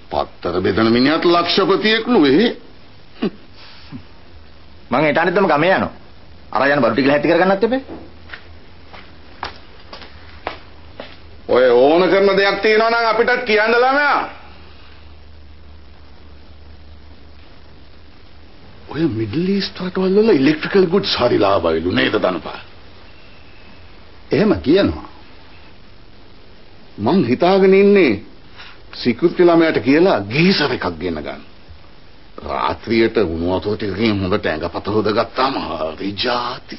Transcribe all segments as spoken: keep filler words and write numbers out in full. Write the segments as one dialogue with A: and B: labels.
A: පත්තර බෙදන මිනිහත් ලක්ෂපතියෙක් නෙවෙයි.
B: මං ඒට අනිත්ම ගමේ යනවා. අර යන බඩු ටික හැටි කරගන්නත් එපේ.
A: ඔය ඕන කරන දෙයක් තියෙනවා නම් අපිට කියන්න ළමයා. ඔය මිඩල් ඊස්ට් රටවල් වල ඉලෙක්ට්‍රිකල් ගුඩ්ස් හරි ලාභයිලු නේද ධනපාල?
C: එහෙම කියනවා.
A: මං හිතාගෙන ඉන්නේ සිකියුරිටි ළමයාට කියලා ගීසර් එකක් ගෙන ගන්න. රාත්‍රියට උණු වතුර ටිකකින් හොඳට ඇඟපත හොදගත්තාම හරි ජාති.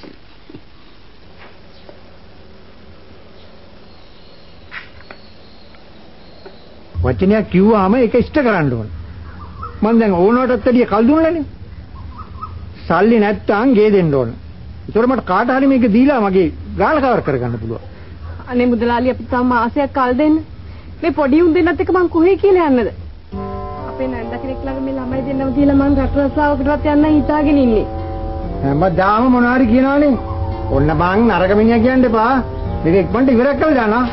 D: වචනයක් කිව්වම ඒක ඉෂ්ට කරන්න ඕන. මම දැන් ඕනකටත් වැඩිය කල් දුන්නනේ. සල්ලි නැත්තම් ගේ දෙන්න ඕන. ඒතර මට කාට හරි මේක දීලා මගේ ගාල කවර් කරගන්න පුළුවන්.
E: අනේ මුදලාලි අපිට තව මාසයක් කල් දෙන්න. මේ පොඩි උන් දෙන්නත් එක මං කොහේ කියලා යන්නද? අපේ නන්ද කෙනෙක් ළඟ මේ ළමයි දෙන්නම තියලා මං රට රස්සාවකටවත් යන්න හිතාගෙන ඉන්නේ.
D: හැමදාම මොනවාරි කියනවනේ. ඔන්න මං නරක මිනිහා කියන්න එපා. මේක ඉක්මනට ඉවර කරලා දානවා.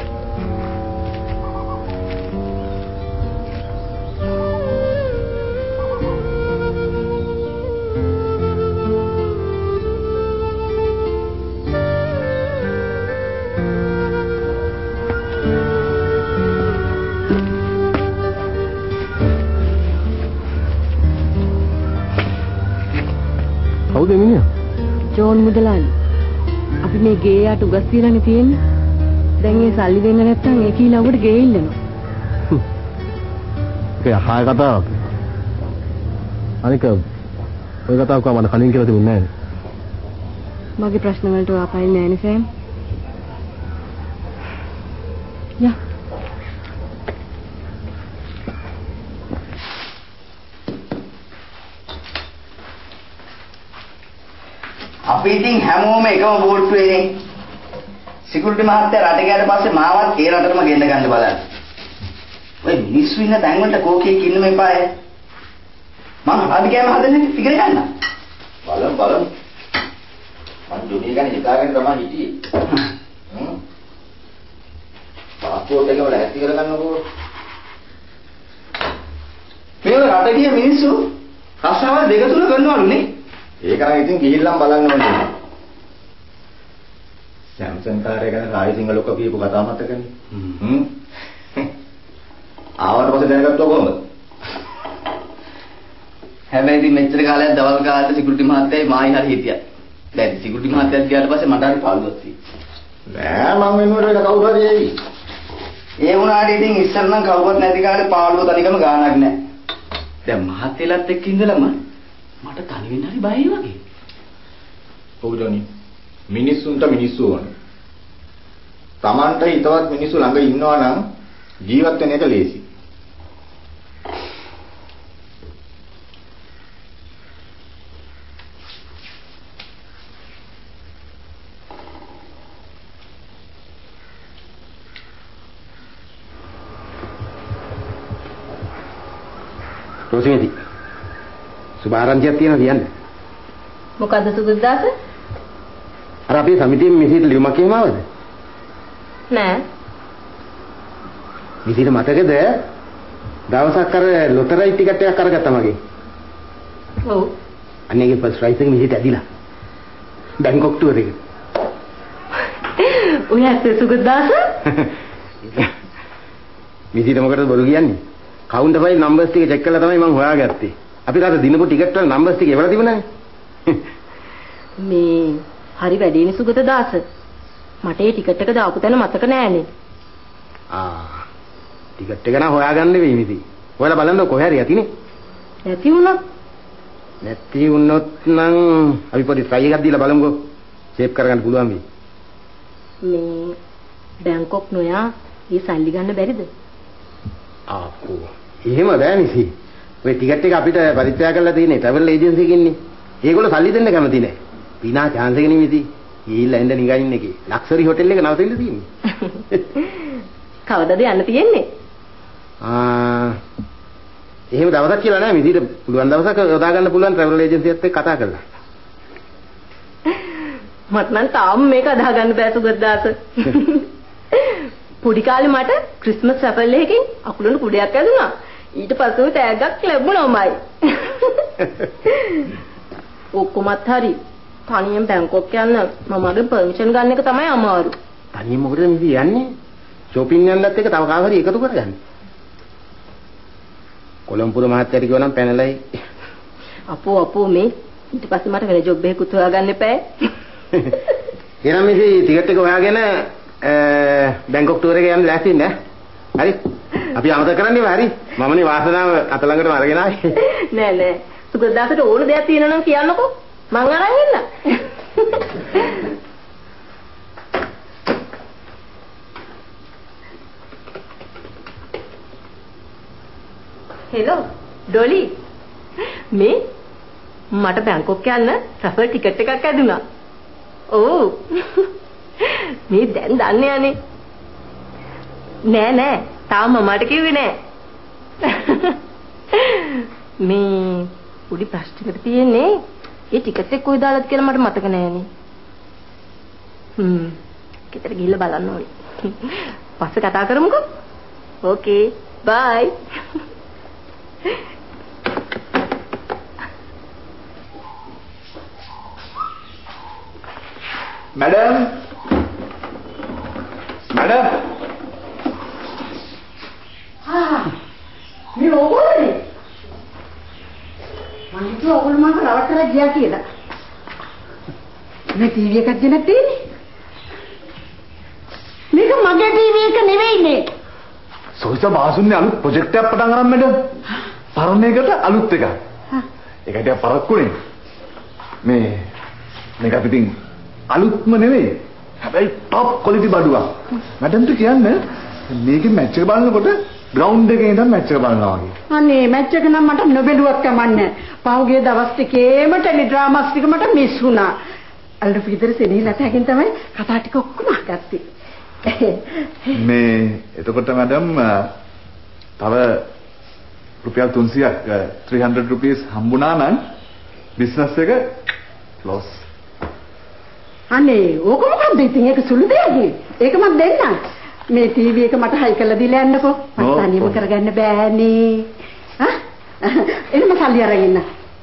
F: කවුද මිනිහා?
E: ජෝන් මුදලාලි. අපි මේ ගේ යට උගස් තියලානේ තියෙන්නේ. දැන් ඒ සල්ලි දෙන්න නැත්නම් ඒ කීලා උඩ ගේ ඉල්ලනවා.
F: ඒක අහා කතාවක්. අනික ඔය කතාව කොහමද කලින් කියලා තිබුණේ නැහැ.
E: මගේ ප්‍රශ්න වලට ආපයිල් නෑනේ සෑම්. යා.
B: අපි ඉතින් හැමෝම එකම බෝට්ටුවේනේ. සිකියුරිටි මහත්තයා රට ගියාට පස්සේ මාවත් ඒ රටටම ගෙන්න ගන්න බලන්න. ඔය මිනිස්සු ඉන්න තැන් වලට කෝකියෙක් ඉන්න මේපාය. මම හරි කෑම හදන්නේ ඉගෙන ගන්න. බලමු බලමු. මං ජොනි ගැන හිතාගෙන තමයි හිටියේ. හ්ම්. පාස්පෝර්ට් එක වල ඇති කරගන්නකෝ. මේ රට ගිය මිනිස්සු රස්සාවල් දෙක තුන කරනවලු නේ. ඒක නම් ඉතින් ගිහිල්ලාම බලන්න ඕනේ. සැම්සන් කාර්යය ගැන රායි සිංහල ඔක්කො කියපු කතාව මතකනේ. හ්ම්. ආවට පස්සේ දැනගත්තා කොහොමද? හැබැයි ඉතින් මෙච්චර කාලයක් දවල් කාලේ සිකියුරිටි මහත්තයයි මායි හරි හිටියා. දැන් සිකියුරිටි මහත්තයාත් ගියාට පස්සේ මට හරි පාළුවක් තියෙනවා. නෑ මම වෙනුවට කවුරු හරි එයි. ඒ වුණාට ඉතින් ඉස්සර නම් කවුරුත් නැති කාලේ පාළුව තනිකම ගානක් නෑ. දැන් මහත්තයලත් එක්ක ඉඳලම මට තනි වෙන්න හරි බයයි වගේ. ඔව් ජොනි. මිනිස්සුන්ට මිනිස්සු ඕන. Tamanට හිතවත් මිනිස්සු ළඟ ඉන්නවා නම් ජීවත් වෙන එක ලේසි.
C: රොසිමෙති. සුභාරංචියක් තියෙනවා කියන්නේ.
E: මොකද්ද සුගතදාස?
C: අර අපේ සමිතියේ මිසිට ලියුමක් එහෙම ආවද?
E: නෑ.
C: මිසිට මතකද? දවසක් අර ලොතරැයි ටිකට් එකක් අරගත්තා මගේ.
E: ඔව්.
C: අන්නේගේ ෆස්ට් ප්‍රයිස් එක මිසිට ඇදිලා. බැංකොක් ටුවර් එක.
E: ඔය ඇත්තේ සුගතදාස?
C: මිසිට මොකටද බොරු කියන්නේ? කවුන්ටර් ෆයිල් නම්බර්ස් ටික චෙක් කරලා තමයි මම හොයාගත්තේ. අපිට අර දිනපු ටිකට් වල නම්බර්ස් ටික එවලා තිබුණානේ.
E: මේ හරි වැඩේනේ සුගතදාස. මට ඒ ටිකට් එක දාපු තැන මතක නෑනේ.
C: ආ. ටිකට් එක නම් හොයාගන්න වෙයි මිසි. ඔයාලා බලන්න කොහේ හරි යතිනේ.
E: නැති වුණොත්
C: නැති වුණොත් නම් අපි පොඩි try එකක් දීලා බලමුකෝ. සේව් කරගන්න පුළුවන් වෙයි.
E: මේ බැංකොක් නොයා මේ සල්ලි ගන්න බැරිද?
C: ආකෝ. එහෙම බෑ මිසි. ඔය ටිකට් එක අපිට පරිත්‍යාග කරලා තියෙන්නේ ට්‍රැවල් ඒජන්සි එකකින්නේ. ඒගොල්ලෝ සල්ලි දෙන්න කැමති නෑ. පිනා chance එක නෙමෙයි. ගිහිල්ලා එන්න නිකන් ඉන්න එකේ. ලක්ෂරි හොටෙල් එක නවතින්න තියෙන්නේ.
E: කවදද යන්න තියෙන්නේ?
C: ආ එහෙම දවසක් කියලා නෑ මිසිට පුළුවන් දවසක් යොදා ගන්න පුළුවන් ට්‍රැවල් ඒජන්සියත් එක්ක කතා කරලා.
E: මට නම් තාම මේක අදා ගන්න බෑ සුගතදාස. පොඩි කාලේ මට ක්‍රිස්මස් රැපල් එකකින් අකුලන කුඩයක් ඇදුනා. ඊට පස්සේ තෑග්ගක් ලැබුණාමයි. ඔක්කොමත් හරි. තනියෙන් බැංකුවක් යන්න මමගේ පර්මිෂන් ගන්න එක තමයි අමාරු.
C: තනියෙන් මොකටද මිසි යන්නේ? shopping යන්නත් එක තව කාවරි එකතු කරගන්න. කොළඹපුර මහත්තයාට කිව්වා නම් පැනලයි.
E: අපෝ අපෝ මේ ඊට පස්සේ මට වෙන ජොබ් එකකුත් හොයාගන්න එපා.
C: එහෙනම් මිසි ටිකට් එක හොයාගෙන බැංකොක් ටුවර් එක යන්න ලෑස්ති ඉන්න. හරි. අපි අමතක කරන්නේ හරි. මමනේ වාසනාව අත ළඟටම අරගෙන ආවේ.
E: නෑ නෑ. සුගතදාසට ඕන දෙයක් තියෙනවා නම් කියන්නකෝ. මං අරන් එන්න. Hello Dolly. මේ මට බැංකොක් යන්න රෆල් ටිකට් එකක් ඇදුනා. ඔව්. මේ දැන් දන්නේ යන්නේ. නෑ නෑ. තාම මට කිව්වේ නෑ. මේ පොඩි ප්‍රශ්නයකට තියෙන්නේ. ඒ ටිකට් එක කොයි දාලාද කියලා මට මතක නෑනේ. හ්ම්. ගෙදර ගිහිල්ලා බලන්න ඕනේ. පස්සේ කතා කරමුකෝ. ඕකේ. බයි.
G: मैडम मैडम
H: हाँ मैं ओगोले මම හිතුවා ඔයගොල්ලෝ මම රවට්ටලා ගියා කියලා. මේ ටීවී එකක් දෙන්නත් තියෙන්නේ. මේක මගේ ටීවී එක නෙවෙයිනේ.
G: සෝයිසා බාසුන්නේ අලුත් ප්‍රොජෙක්ට් එකක් පටන් ගන්න මැඩම්. පරණ එකට අලුත් එකක්. හා. ඒකට පරක්කුනේ. මේ මේක පිටින් අලුත්ම නෙවෙයි. හැබැයි টপ ක්වොලිටි බඩුවක්. මැඩම්ට කියන්නේ මේකේ මැච් එක බලනකොට ග්‍රවුන්ඩ් එකේ ඉඳන් මැච් එක බලනවා වගේ.
H: අනේ මැච් එක නම් මට නොබැලුවක් කමන්නේ. පහුගිය දවස් ටිකේම ටෙලි ඩ්‍රාමාස් ටික මට මිස් වුණා. අල්ලු පිටතර සෙනෙහලට හැකින් තමයි කතා ටික ඔක්කොම අහගත්තේ.
G: මේ එතකොට මැඩම් තව රුපියල් තුන්සියයක් three hundred rupees හම්බුණා නම් බිස්නස් එක ක්ලෝස්.
H: අනේ ඕක මොකක්ද ඉතින් ඒක සුළු දෙයක්. ඒක මම දෙන්නම්. මේ ටීවී එක මට හයි කරලා දීලා යන්නකෝ. මට තනියම කරගන්න බෑනේ. හා? එන්නම සල්ලි අරගෙන ඉන්න.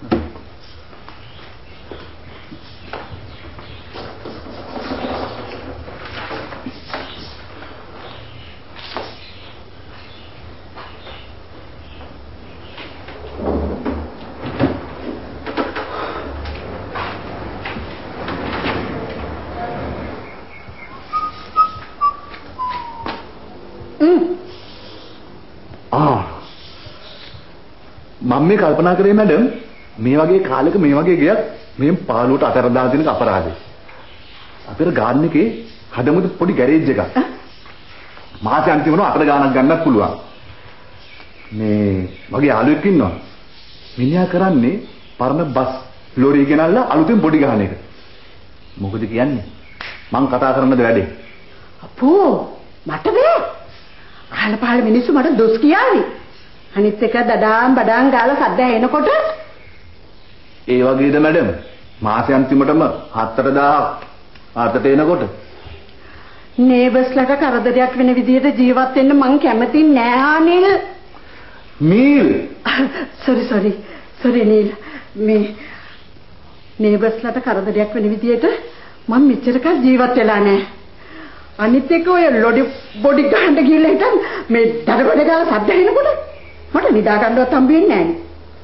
G: මම මේ කල්පනා කරේ මැඩම් මේ වගේ කාලෙක මේ වගේ ගයක් මේ පාළුවට අතර දාලා දෙන අපරාධේ. අපේ ගාර්ඩන් එකේ හදමුද පොඩි ගෑරේජ් එකක්. මාසේ අන්තිමට අතර ගානක් ගන්නත් පුළුවන්. මේ වගේ යාළුවෙක් ඉන්නවා. මිනිහා කරන්නේ පරණ බස් ලෝරිය ගෙනල්ලා අලුතෙන් පොඩි ගහන එක. මොකද කියන්නේ? මං කතා කරනද වැඩේ.
H: අපෝ මට බෑ. අහල පහල මිනිස්සු මට දොස් කියාවි. අනිත් එක දඩාම් බඩාම් ගාලා සද්ද ඇහෙනකොට
G: ඒ වගේද මැඩම් මාසේ අන්තිමටම හතර දාහක් අතට එනකොට
H: නේබර්ස්ලට කරදරයක් වෙන විදිහට ජීවත් වෙන්න මං කැමති නෑ Anil.
G: Neil
H: sorry sorry sorry Neil මේ නේබර්ස්ලට කරදරයක් වෙන විදිහට මම මෙච්චරක ජීවත් වෙලා නෑ. අනිත් එක ඔය ලොඩි බොඩි ගහන්න ගිහලා හිටන් මේ දඩබඩ ගාලා සද්ද ඇහෙනකොට මට නිදා ගන්නවත් හම්බෙන්නේ නෑනේ.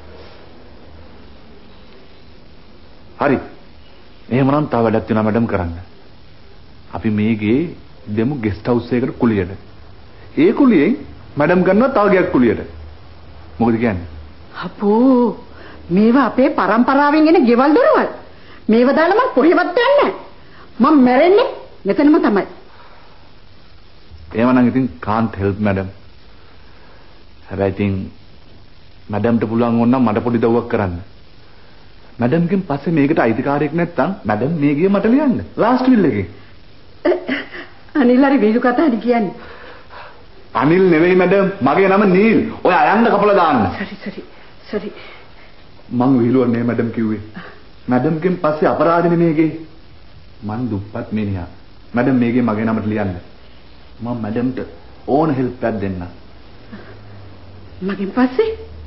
G: හරි. එහෙමනම් තව වැඩක් තියෙනවා මැඩම් කරන්න. අපි මේගේ දෙමු ගෙස්ට් හවුස් එකකට කුලියට. ඒ කුලියෙන් මැඩම් ගන්නවා තව ගයක් කුලියට. මොකද කියන්නේ?
H: අපෝ මේවා අපේ පරම්පරාවෙන් එන ගෙවල් දොරවල්. මේවා දාලා මම කොහෙවත් යන්නේ නෑ. මම මැරෙන්නේ මෙතනම තමයි.
G: එහෙමනම් ඉතින් can't help madam. හැබැයි ඉතින් මැඩම්ට පුළුවන් වුණා මට පොඩි දව්වක් කරන්න. මැඩම්ගෙන් පස්සේ මේකට අයිතිකාරයෙක් නැත්තම් මැඩම් මේ ගිය මට ලියන්න. ලාස්ට් විල් එකේ.
H: අනිල් හරි වේදු කතාද කියන්නේ?
G: අනිල් නෙවෙයි මැඩම්. මගේ නම නීල්. ඔය අයන්න කපලා දාන්න.
H: සරි සරි සරි.
G: මං විහිළුවන්නේ මැඩම් කිව්වේ. මැඩම්ගෙන් පස්සේ අපරාධනේ මේකේ. මං දුප්පත් මිනිහා. මැඩම් මේකේ මගේ නමට ලියන්න. මම මැඩම්ට ඕන හෙල්ප් එකක් දෙන්න.
H: මගෙන් පස්සේ